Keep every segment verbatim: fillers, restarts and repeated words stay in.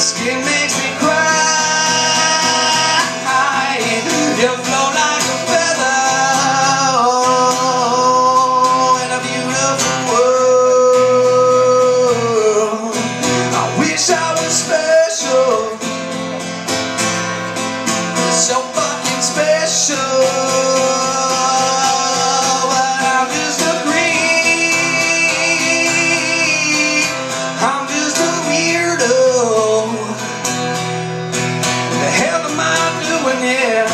skin makes me cry. You float like a feather in a beautiful world. I wish I was special, so fucking special. But I'm just a creep, I'm just a weirdo. What the hell am I doing here?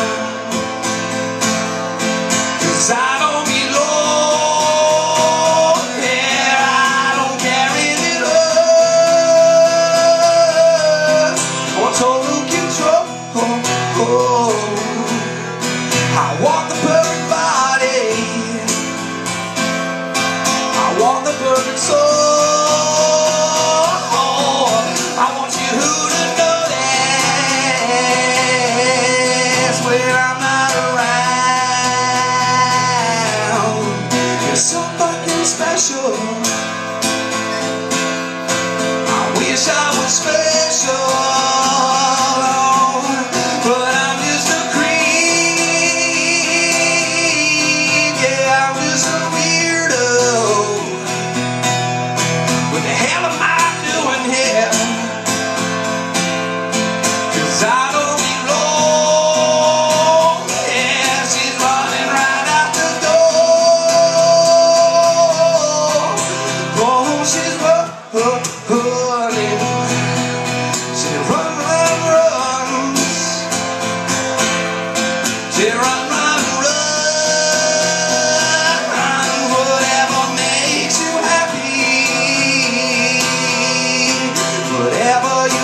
I don't belong here, I don't carry it up or total control. I want the perfect body, I want the perfect soul. I want you to know this when I'm not around. So fucking special. I wish I was special, but I'm just a creep. Yeah, I'm just a weirdo. What the hell am I doing here? 'Cause I don't belong. Yeah, she's running right out the door. She's running, she run, run, runs. She run, run, run. Whatever makes you happy, whatever you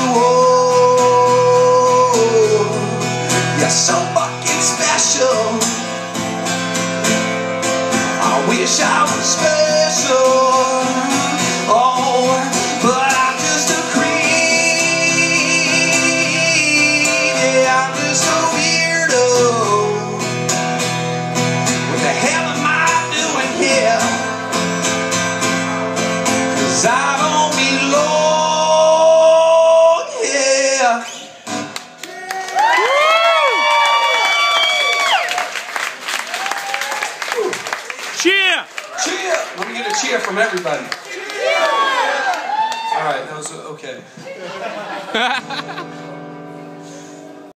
want. You're so fucking special. I wish I was special. Oh, but I'm just a creep. Yeah, I'm just a weirdo. What the hell am I doing here? 'Cause I don't belong here. Cheer! Cheer! Let me get a cheer from everybody. All right, that was okay.